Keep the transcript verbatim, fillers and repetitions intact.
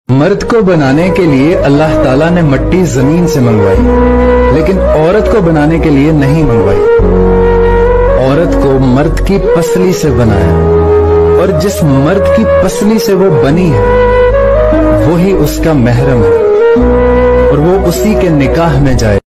मर्द को बनाने के लिए अल्लाह ताला ने मट्टी जमीन से मंगवाई, लेकिन औरत को बनाने के लिए नहीं मंगवाई। औरत को मर्द की पसली से बनाया, और जिस मर्द की पसली से वो बनी है वो ही उसका महरम है, और वो उसी के निकाह में जाए।